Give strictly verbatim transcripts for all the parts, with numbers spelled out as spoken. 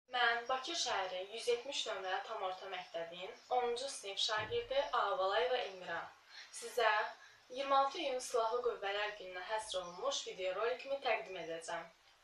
Mən Bakı şəhəri yüz yetmiş nömrə tam orta məktəbin onuncu sinif şagirdi Ağabalayeva Elmira. Sizə iyirmi altı iyun Silahlı Qüvvələr gününə həsr olunmuş videorolikimi təqdim edəcəm.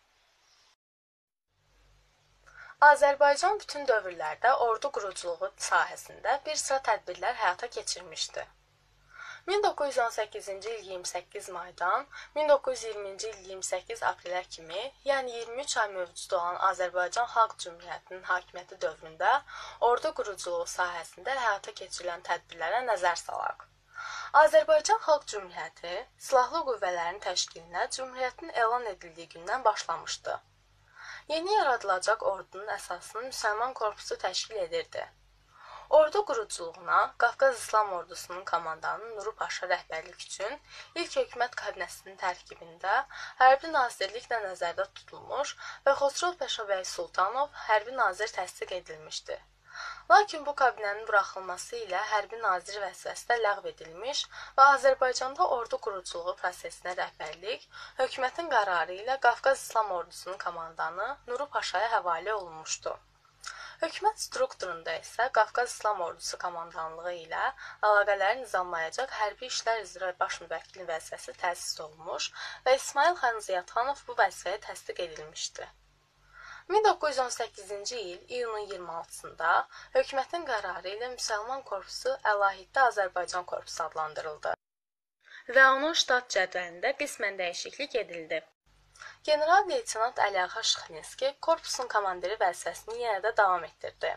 Azərbaycan bütün dövrlərdə ordu quruculuğu sahəsində bir sıra tədbirlər həyata keçirmişdi. min doqquz yüz on səkkizinci il iyirmi səkkiz maydan min doqquz yüz iyirminci il iyirmi səkkiz aprelə kimi, yəni iyirmi üç ay mövcud olan Azərbaycan Xalq Cümhuriyyətinin hakimiyyəti dövründə ordu quruculuğu sahəsində həyata keçirilən tədbirlərə nəzər salaq. Azərbaycan Xalq Cümhuriyyəti silahlı qüvvələrin təşkilinə Cümhuriyyətin elan edildiyi gündən başlamışdı. Yeni yaradılacaq ordunun əsasını Müsəlman Korpusu təşkil edirdi. Ordu quruculuğuna Qafqaz İslam Ordusunun komandanı Nuru Paşa rəhbərlik üçün ilk hökumət kabinəsinin tərkibində hərbi nazirliklə nəzərdə tutulmuş və Xosrov Paşabəy Sultanov hərbi nazir təsdiq edilmişdi. Lakin bu kabinənin buraxılması ilə hərbi nazir vəzifəsi də ləğv edilmiş və Azərbaycanda ordu quruculuğu prosesinə rəhbərlik hökumətin qərarı ilə Qafqaz İslam Ordusunun komandanı Nuru Paşaya həvalə olunmuşdu. Hökumət strukturunda isə Qafqaz İslam Ordusu komandanlığı ilə əlaqələri nizamlayacaq hərbi işlər üzrə baş müvəkkili vəzifəsi təsis olunmuş və İsmail xan Ziyadxanov bu vəzifəyə təsdiq edilmişdi. min doqquz yüz on səkkizinci il iyunun iyirmi altısında hökumətin qərarı ilə Müsəlman Korpusu Əlahiddə Azərbaycan Korpusu adlandırıldı və onun ştat cədvəlində qismən dəyişiklik edildi. General-leytenant Əliağa Şıxlinski korpusun komandiri vəzifəsini yenə də davam etdirdi.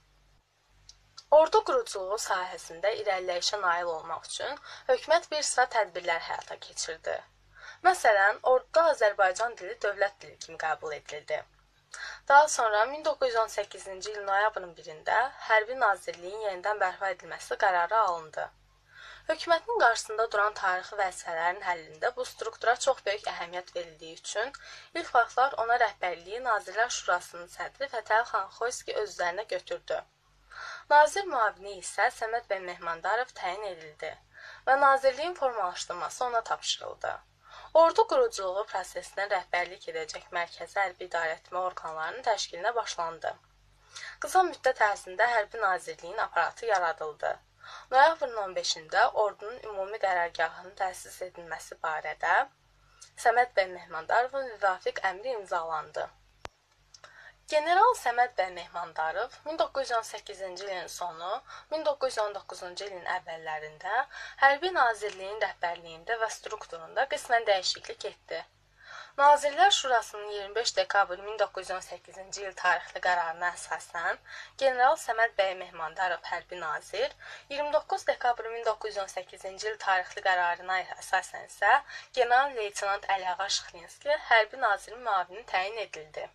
Ordu quruculuğu sahəsində irəliləyişə nail olmaq üçün hökumət bir sıra tədbirlər həyata keçirdi. Məsələn, orduda Azərbaycan dili dövlət dili kimi qəbul edildi. Daha sonra min doqquz yüz on səkkizinci il noyabrın birində Hərbi Nazirliyin yenidən bərpa edilməsi qərarı alındı. Hökumətin qarşısında duran tarixi vəzifələrin həllində bu struktura çox böyük əhəmiyyət verildiyi üçün ilk vaxtlar ona rəhbərliyi Nazirlər Şurasının sədri Fətəli xan Xoyski öz üzərinə götürdü. Nazir müavini isə Səməd bəy Mehmandarov təyin edildi və nazirliyin formalaşdırılması ona tapşırıldı. Ordu quruculuğu prosesinə rəhbərlik edəcək mərkəzi hərbi idarəetmə orqanlarının təşkilinə başlandı. Qısa müddət ərzində Hərbi Nazirliyin aparatı yaradıldı. Noyabrın on beşində ordunun ümumi qərargahının təsis edilməsi barədə Səməd bəy Mehmandarovun müvafiq əmri imzalandı. General Səməd bəy Mehmandarov min doqquz yüz on səkkizinci ilin sonu, min doqquz yüz on doqquzuncu ilin əvvəllərində Hərbi Nazirliyin rəhbərliyində və strukturunda qismən dəyişiklik etdi. Nazirlər Şurasının iyirmi beş dekabr min doqquz yüz on səkkizinci il tarixli qərarına əsasən General Səməd bəy Mehmandarov hərbi nazir, iyirmi doqquz dekabr min doqquz yüz on səkkizinci il tarixli qərarına əsasən isə General-leytenant Əliağa Şıxlinski hərbi nazirin müavini təyin edildi.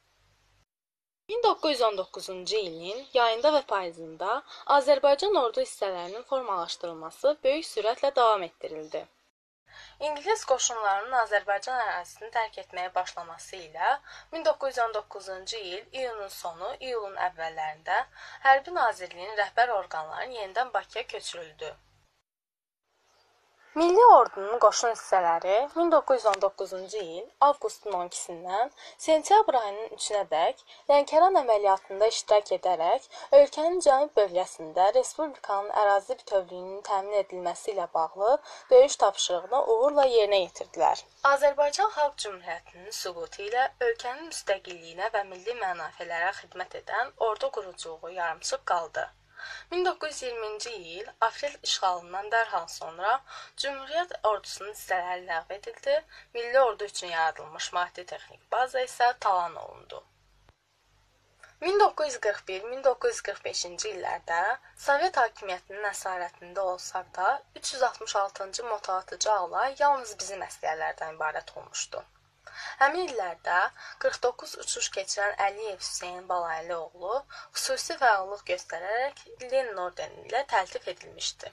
min doqquz yüz on doqquzuncu ilin yayında və payızında Azərbaycan ordu hissələrinin formalaşdırılması böyük sürətlə davam etdirildi. İngilis qoşunlarının Azərbaycan ərazisini tərk etməyə başlaması ilə min doqquz yüz on doqquzuncu il iyunun sonu, iyulun əvvəllərində Hərbi Nazirliyin rəhbər orqanları yenidən Bakıya köçürüldü. Milli ordunun qoşun hissələri min doqquz yüz on doqquzuncu il avqustun on ikisindən sentyabr ayının üçünədək Lənkəran əməliyyatında iştirak edərək ölkənin cənub bölgəsində Respublikanın ərazi bütövlüyünün təmin edilməsi ilə bağlı döyüş tapşırığını uğurla yerinə yetirdilər. Azərbaycan Xalq Cümhuriyyətinin süqutu ilə ölkənin müstəqilliyinə və milli mənafelərə xidmət edən ordu quruculuğu yarımçıq qaldı. min doqquz yüz iyirminci il aprel işğalından dərhal sonra Cümhuriyyət ordusunun hissələri ləğv edildi, milli ordu üçün yaradılmış maddi-texnik baza isə talan olundu. min doqquz yüz qırx bir min doqquz yüz qırx beşinci illərdə Sovet hakimiyyətinin əsarətində olsaq da üç yüz altmış altıncı motoatıcı alay yalnız bizim əsgərlərdən ibarət olmuşdu. Həmin illərdə qırx doqquz uçuş keçirən Əliyev Hüseyn Balaylıoğlu xüsusi fəallıq göstərərək Lenin ordeni ilə təltif edilmişdi.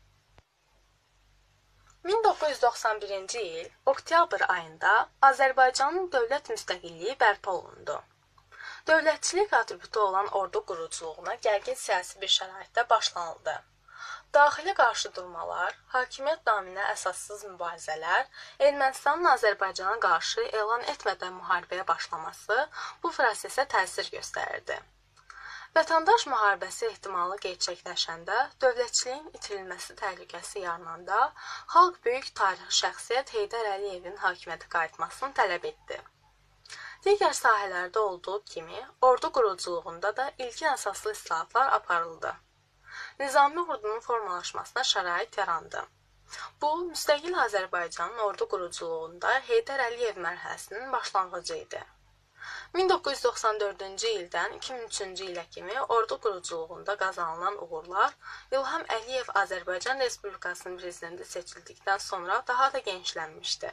min doqquz yüz doxsan birinci il oktyabr ayında Azərbaycanın dövlət müstəqilliyi bərpa olundu. Dövlətçilik atributu olan ordu quruculuğuna gərgin siyasi bir şəraitdə başlanıldı. Daxili qarşıdurmalar, hakimiyyət naminə əsassız mübarizələr, Ermənistanın Azərbaycana qarşı elan etmədən müharibəyə başlaması bu prosesə təsir göstərirdi. Vətəndaş müharibəsi ehtimalı gerçəkləşəndə, dövlətçiliyin itirilməsi təhlükəsi yarananda, xalq böyük tarixi şəxsiyyət Heydər Əliyevin hakimiyyətə qayıtmasını tələb etdi. Digər sahələrdə olduğu kimi, ordu quruculuğunda da ilkin əsaslı islahatlar aparıldı. Nizami ordunun formalaşmasına şərait yarandı. Bu, müstəqil Azərbaycanın ordu quruculuğunda Heydər Əliyev mərhələsinin başlanğıcı idi. min doqquz yüz doxsan dördüncü ildən iki min üçüncü ilə kimi ordu quruculuğunda qazanılan uğurlar İlham Əliyev Azərbaycan Respublikasının prezidenti seçildikdən sonra daha da genişlənmişdi.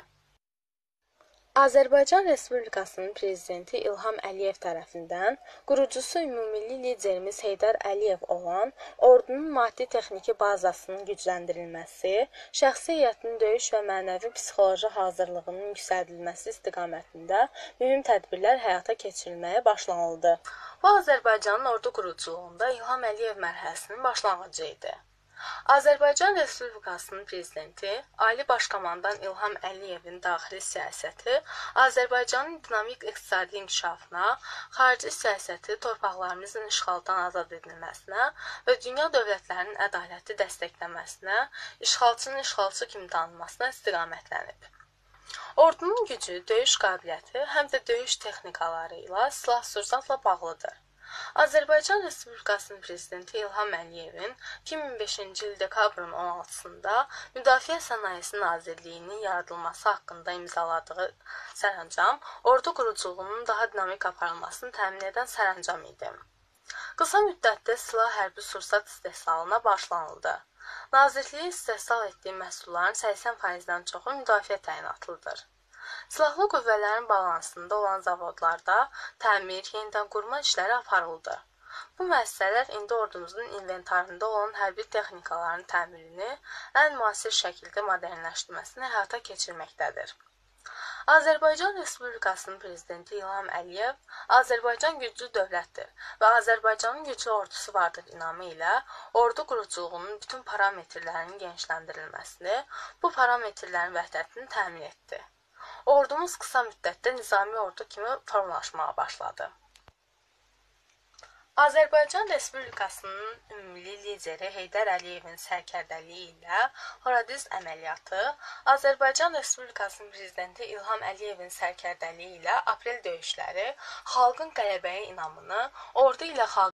Azərbaycan Respublikasının prezidenti İlham Əliyev tərəfindən qurucusu ümumilli liderimiz Heydər Əliyev olan ordunun maddi-texniki bazasının gücləndirilməsi, şəxsi heyətinin döyüş və mənəvi-psixoloji hazırlığının yüksəldilməsi istiqamətində mühüm tədbirlər həyata keçirilməyə başlanıldı. Bu, Azərbaycanın ordu quruculuğunda İlham Əliyev mərhələsinin başlanğıcı idi. Azərbaycan Respublikasının prezidenti, Ali Başkomandan İlham Əliyevin daxili siyasəti Azərbaycanın dinamik iqtisadi inkişafına, xarici siyasəti torpaqlarımızın işğaldan azad edilməsinə və dünya dövlətlərinin ədalətli dəstəkləməsinə, işğalçının işğalçı kimi tanınmasına istiqamətlənib. Ordunun gücü, döyüş qabiliyyəti həm də döyüş texnikaları ilə silah-sursatla bağlıdır. Azərbaycan Respublikasının prezidenti İlham Əliyevin iki min beşinci il dekabrın on altısında Müdafiə Sənayesi Nazirliyinin yaradılması haqqında imzaladığı sərəncam ordu quruculuğunun daha dinamik aparılmasını təmin edən sərəncam idi. Qısa müddətdə silah hərbi sursat istehsalına başlanıldı. Nazirliyi istehsal etdiyi məhsulların səksən faizdən çoxu müdafiə təyinatlıdır. Silahlı qüvvələrin balansında olan zavodlarda təmir, yenidən qurma işləri aparıldı. Bu müəssisələr indi ordumuzun inventarında olan hərbi texnikaların təmirini ən müasir şəkildə modernləşdirməsini həyata keçirməkdədir. Azərbaycan Respublikasının prezidenti İlham Əliyev Azərbaycan güclü dövlətdir və Azərbaycanın güclü ordusu vardır inamı ilə ordu quruculuğunun bütün parametrlərinin genişləndirilməsini, bu parametrlərin vəhdətini təmin etdi. Ordumuz qısa müddətdə nizami ordu kimi formalaşmağa başladı. Azərbaycan Respublikasının ümumilli lideri Heydər Əliyevin sərkərdəliyi ilə Horadiz əməliyyatı, Azərbaycan Respublikasının prezidenti İlham Əliyevin sərkərdəliyi ilə aprel döyüşləri xalqın qələbəyə inamını, ordu ilə xalq